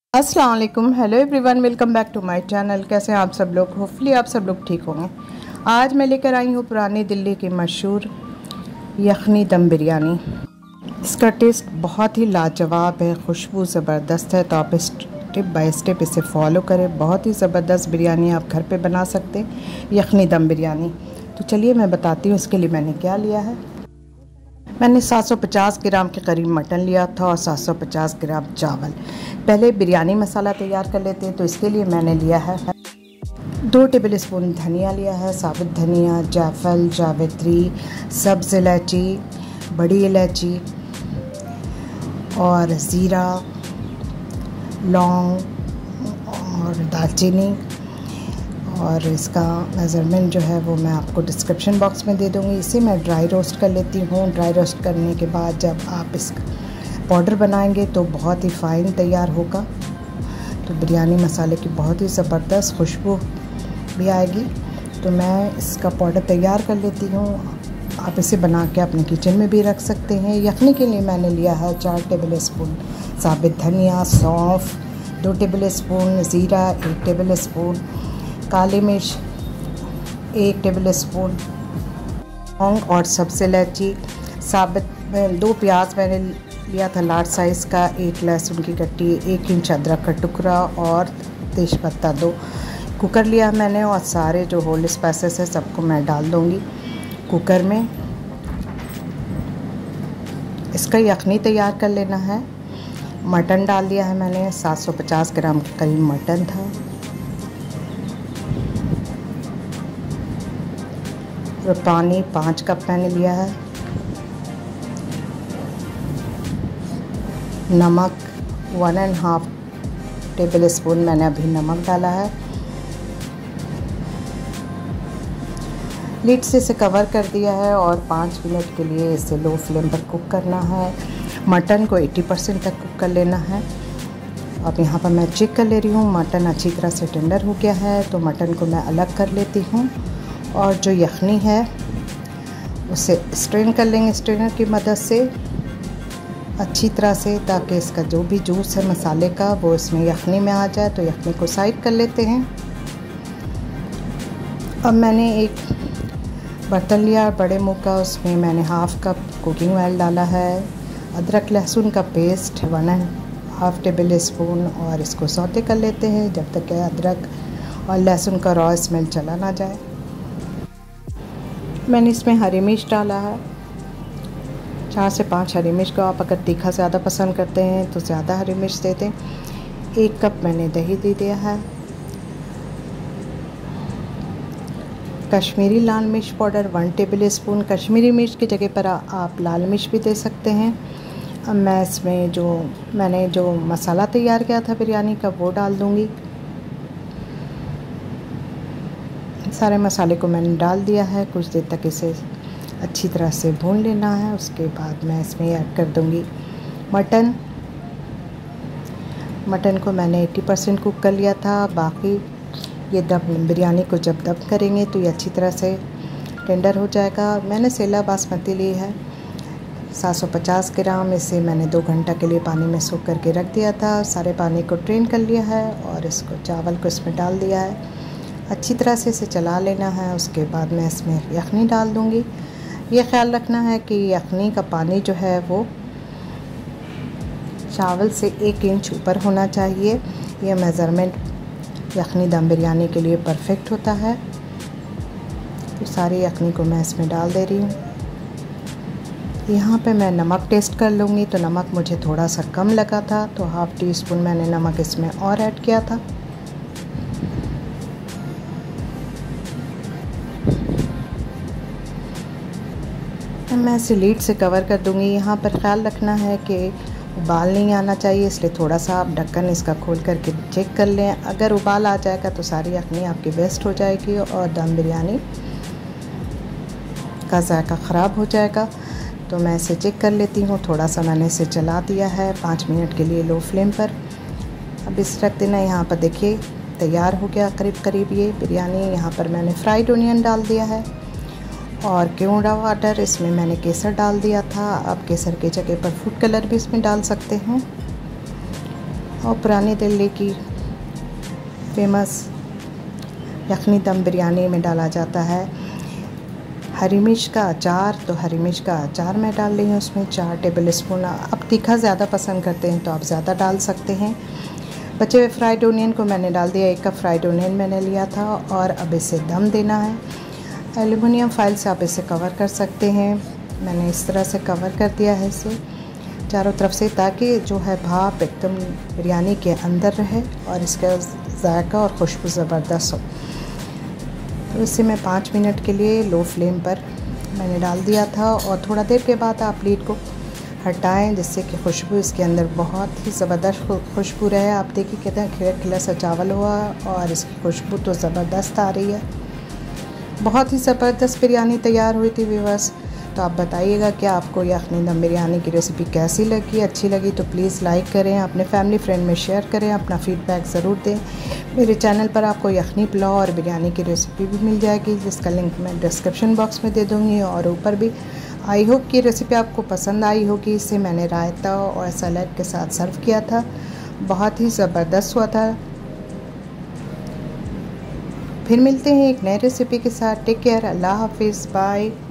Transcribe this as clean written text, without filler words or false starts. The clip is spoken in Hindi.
अस्सलाम वालेकुम, hello everyone, welcome back to my channel. कैसे हैं आप सब लोग? होपफुली आप सब लोग ठीक होंगे। आज मैं लेकर आई हूँ पुरानी दिल्ली की मशहूर यखनी दम बिरयानी। इसका टेस्ट बहुत ही लाजवाब है, खुशबू ज़बरदस्त है। तो आप स्टेप बाय स्टेप इसे फॉलो करें। बहुत ही ज़बरदस्त बिरयानी आप घर पे बना सकते हैं, यखनी दम बिरयानी। तो चलिए मैं बताती हूँ इसके लिए मैंने क्या लिया है। मैंने 750 ग्राम के करीब मटन लिया था और 750 ग्राम चावल। पहले बिरयानी मसाला तैयार कर लेते हैं। तो इसके लिए मैंने लिया है 2 टेबल स्पून धनिया लिया है, साबुत धनिया, जायफल, जावित्री, सब्ज़ इलायची, बड़ी इलायची और ज़ीरा, लौंग और दालचीनी। और इसका मेज़रमेंट जो है वो मैं आपको डिस्क्रिप्शन बॉक्स में दे दूँगी। इसे मैं ड्राई रोस्ट कर लेती हूँ। ड्राई रोस्ट करने के बाद जब आप इसका पाउडर बनाएंगे तो बहुत ही फ़ाइन तैयार होगा। तो बिरयानी मसाले की बहुत ही ज़बरदस्त खुशबू भी आएगी। तो मैं इसका पाउडर तैयार कर लेती हूँ। आप इसे बना के अपने किचन में भी रख सकते हैं। यखनी के लिए मैंने लिया है 4 टेबल स्पून साबित धनिया, सौंफ 2 टेबल स्पून, ज़ीरा 1 टेबल स्पून, काली मिर्च 1 टेबल स्पून, लौंग और सब्ज़ इलायची, साबित 2 प्याज मैंने लिया था लार्ज साइज़ का, 1 लहसुन की कट्टी, 1 इंच अदरक का टुकड़ा और तेज़पत्ता 2। कुकर लिया मैंने और सारे जो होल स्पाइसेस है सबको मैं डाल दूँगी कुकर में। इसका यखनी तैयार कर लेना है। मटन डाल दिया है मैंने, 750 ग्राम के करीब मटन था। और पानी 5 कप मैंने लिया है। नमक 1.5 टेबल स्पून मैंने अभी नमक डाला है। लिड से इसे कवर कर दिया है और 5 मिनट के लिए इसे लो फ्लेम पर कुक करना है। मटन को 80% तक कुक कर लेना है। अब यहाँ पर मैं चेक कर ले रही हूँ, मटन अच्छी तरह से टेंडर हो गया है। तो मटन को मैं अलग कर लेती हूँ और जो यखनी है उसे स्ट्रेन कर लेंगे स्ट्रेनर की मदद से अच्छी तरह से, ताकि इसका जो भी जूस है मसाले का वो इसमें यखनी में आ जाए। तो यखनी को साइड कर लेते हैं। अब मैंने एक बर्तन लिया बड़े मुँह का, उसमें मैंने 1/2 कप कुकिंग ऑयल डाला है। अदरक लहसुन का पेस्ट 1.5 टेबल स्पून और इसको सौते कर लेते हैं जब तक कि अदरक और लहसुन का रॉ स्मेल चला ना जाए। मैंने इसमें हरी मिर्च डाला है, 4 से 5 हरी मिर्च को। आप अगर तीखा ज़्यादा पसंद करते हैं तो ज़्यादा हरी मिर्च दे दें। 1 कप मैंने दही दे दिया है। कश्मीरी लाल मिर्च पाउडर 1 टेबल स्पून। कश्मीरी मिर्च की जगह पर आप लाल मिर्च भी दे सकते हैं। अब मैं इसमें मैंने जो मसाला तैयार किया था बिरयानी का वो डाल दूँगी। सारे मसाले को मैंने डाल दिया है। कुछ देर तक इसे अच्छी तरह से भून लेना है। उसके बाद मैं इसमें ऐड कर दूँगी मटन को मैंने 80% कुक कर लिया था। बाकी ये दम बिरयानी को जब दम करेंगे तो ये अच्छी तरह से टेंडर हो जाएगा। मैंने सेला बासमती ली है 750 ग्राम। इसे मैंने 2 घंटा के लिए पानी में सोख करके रख दिया था। सारे पानी को ड्रेन कर लिया है और इसको चावल को इसमें डाल दिया है। अच्छी तरह से इसे चला लेना है। उसके बाद मैं इसमें यखनी डाल दूँगी। ये ख्याल रखना है कि यखनी का पानी जो है वो चावल से 1 इंच ऊपर होना चाहिए। ये मेज़रमेंट यखनी दम बिरयानी के लिए परफेक्ट होता है। तो सारी यखनी को मैं इसमें डाल दे रही हूँ। यहाँ पे मैं नमक टेस्ट कर लूँगी। तो नमक मुझे थोड़ा सा कम लगा था, तो 1/2 टीस्पून मैंने नमक इसमें और ऐड किया था। मैं इसे लीड से कवर कर दूँगी। यहाँ पर ख्याल रखना है कि उबाल नहीं आना चाहिए, इसलिए थोड़ा सा आप ढक्कन इसका खोल करके चेक कर लें। अगर उबाल आ जाएगा तो सारी यखनी आपकी वेस्ट हो जाएगी और दम बिरयानी का जायका ख़राब हो जाएगा। तो मैं इसे चेक कर लेती हूँ। थोड़ा सा मैंने इसे चला दिया है 5 मिनट के लिए लो फ्लेम पर। अब इसे रख देना। यहाँ पर देखिए तैयार हो गया करीब करीब ये बिरयानी। यहाँ पर मैंने फ्राइड ओनियन डाल दिया है और केवड़ा वाटर, इसमें मैंने केसर डाल दिया था। आप केसर की जगह पर फूड कलर भी इसमें डाल सकते हैं। और पुरानी दिल्ली की फेमस यखनी दम बिरयानी में डाला जाता है हरी मिर्च का अचार। तो हरी मिर्च का अचार मैं डाल रही हूँ उसमें 4 टेबल स्पून। आप तीखा ज़्यादा पसंद करते हैं तो आप ज़्यादा डाल सकते हैं। बचे हुए फ्राइड ओनियन को मैंने डाल दिया, 1 कप फ्राइड ओनियन मैंने लिया था। और अब इसे दम देना है। एल्युमिनियम फाइल से आप इसे कवर कर सकते हैं। मैंने इस तरह से कवर कर दिया है इसे चारों तरफ से, ताकि जो है भाप एकदम बिरयानी के अंदर रहे और इसका जायका और खुशबू ज़बरदस्त हो। तो इसे मैं 5 मिनट के लिए लो फ्लेम पर मैंने डाल दिया था। और थोड़ा देर के बाद आप लीड को हटाएं, जिससे कि खुशबू इसके अंदर बहुत ही ज़बरदस्त खुशबू रहे। आप देखिए कितना खिला खिला सा चावल हुआ और इसकी खुशबू तो ज़बरदस्त आ रही है। बहुत ही ज़बरदस्त बिरयानी तैयार हुई थी व्यूअर्स। तो आप बताइएगा कि आपको यखनी दम बिरयानी की रेसिपी कैसी लगी। अच्छी लगी तो प्लीज़ लाइक करें, अपने फैमिली फ्रेंड में शेयर करें, अपना फीडबैक ज़रूर दें। मेरे चैनल पर आपको यखनी पुलाव और बिरयानी की रेसिपी भी मिल जाएगी, जिसका लिंक मैं डिस्क्रिप्शन बॉक्स में दे दूँगी और ऊपर भी। आई होप कि रेसिपी आपको पसंद आई होगी। इसे मैंने रायता और सलाद के साथ सर्व किया था, बहुत ही ज़बरदस्त हुआ था। फिर मिलते हैं एक नए रेसिपी के साथ। टेक केयर, अल्लाह हाफिज़, बाय।